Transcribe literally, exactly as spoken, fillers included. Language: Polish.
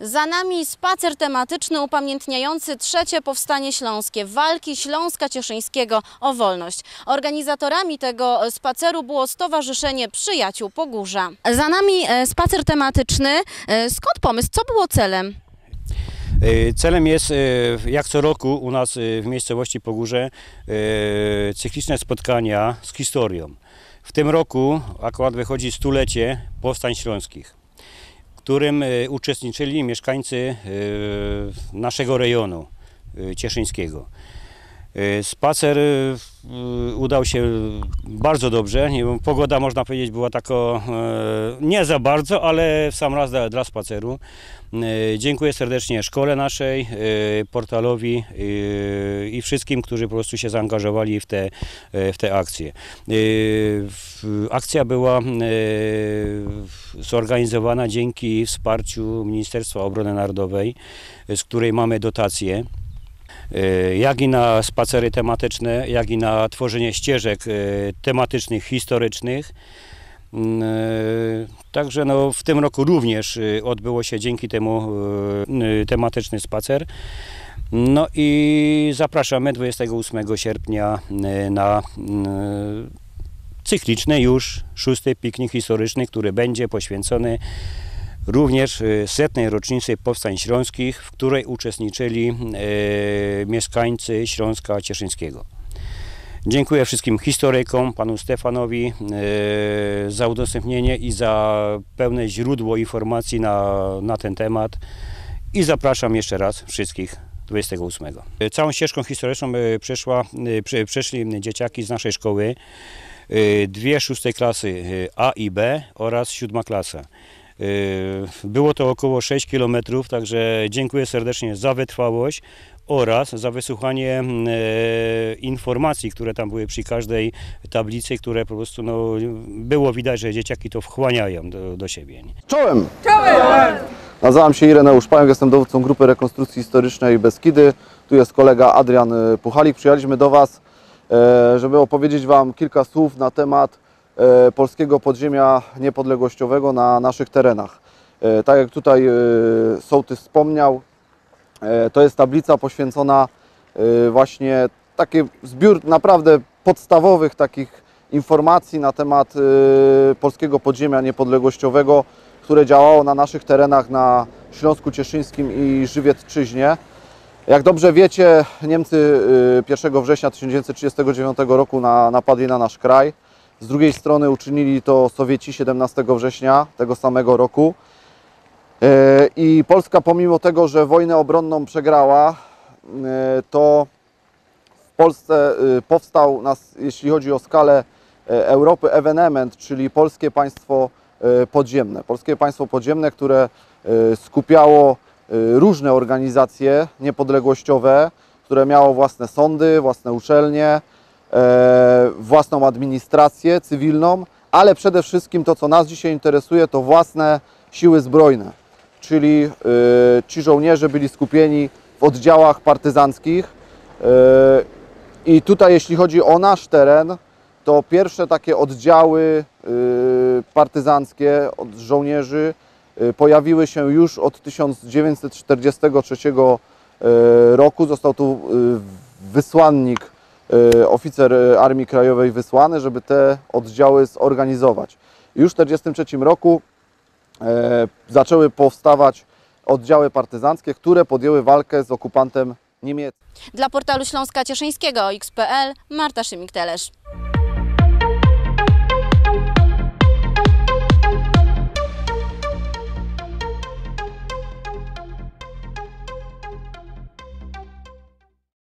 Za nami spacer tematyczny upamiętniający trzecie powstanie śląskie, walki Śląska Cieszyńskiego o wolność. Organizatorami tego spaceru było Stowarzyszenie Przyjaciół Pogórza. Za nami spacer tematyczny. Skąd pomysł? Co było celem? Celem jest, jak co roku u nas w miejscowości Pogórze, cykliczne spotkania z historią. W tym roku akurat wychodzi stulecie powstań śląskich, w którym uczestniczyli mieszkańcy naszego rejonu cieszyńskiego. Spacer udał się bardzo dobrze. Pogoda, można powiedzieć, była taka nie za bardzo, ale w sam raz dla, dla spaceru. Dziękuję serdecznie szkole naszej, portalowi i wszystkim, którzy po prostu się zaangażowali w te, w te akcje. Akcja była zorganizowana dzięki wsparciu Ministerstwa Obrony Narodowej, z której mamy dotacje, jak i na spacery tematyczne, jak i na tworzenie ścieżek tematycznych, historycznych. Także no, w tym roku również odbyło się dzięki temu tematyczny spacer. No i zapraszamy dwudziestego ósmego sierpnia na cykliczny już szósty piknik historyczny, który będzie poświęcony również setnej rocznicy powstań śląskich, w której uczestniczyli e, mieszkańcy Śląska Cieszyńskiego. Dziękuję wszystkim historykom, panu Stefanowi e, za udostępnienie i za pełne źródło informacji na, na ten temat i zapraszam jeszcze raz wszystkich dwudziestego ósmego. Całą ścieżką historyczną przeszła, prze, przeszli dzieciaki z naszej szkoły, dwie szóste klasy A i B oraz siódma klasa. Było to około sześć kilometrów, także dziękuję serdecznie za wytrwałość oraz za wysłuchanie e, informacji, które tam były przy każdej tablicy, które po prostu no, było widać, że dzieciaki to wchłaniają do, do siebie. Czołem! Czołem! Nazywam się Ireneusz Pająk, jestem dowódcą Grupy Rekonstrukcji Historycznej Beskidy. Tu jest kolega Adrian Puchalik. Przyjechaliśmy do Was, e, żeby opowiedzieć Wam kilka słów na temat polskiego podziemia niepodległościowego na naszych terenach. Tak jak tutaj sołtys wspomniał, to jest tablica poświęcona właśnie taki zbiór naprawdę podstawowych takich informacji na temat polskiego podziemia niepodległościowego, które działało na naszych terenach na Śląsku Cieszyńskim i Żywiecczyźnie. Jak dobrze wiecie, Niemcy pierwszego września tysiąc dziewięćset trzydziestego dziewiątego roku na, napadli na nasz kraj. Z drugiej strony uczynili to Sowieci siedemnastego września tego samego roku. I Polska, pomimo tego, że wojnę obronną przegrała, to w Polsce powstał, nas, jeśli chodzi o skalę Europy, ewenement, czyli Polskie Państwo Podziemne. Polskie Państwo Podziemne, które skupiało różne organizacje niepodległościowe, które miało własne sądy, własne uczelnie, własną administrację cywilną, ale przede wszystkim to, co nas dzisiaj interesuje, to własne siły zbrojne, czyli ci żołnierze byli skupieni w oddziałach partyzanckich i tutaj, jeśli chodzi o nasz teren, to pierwsze takie oddziały partyzanckie od żołnierzy pojawiły się już od tysiąc dziewięćset czterdziestego trzeciego roku. Został tu wysłannik, oficer Armii Krajowej wysłany, żeby te oddziały zorganizować. Już w tysiąc dziewięćset czterdziestym trzecim roku e, zaczęły powstawać oddziały partyzanckie, które podjęły walkę z okupantem niemieckim. Dla portalu Śląska Cieszyńskiego X kropka P L Marta Szymik-Telesz.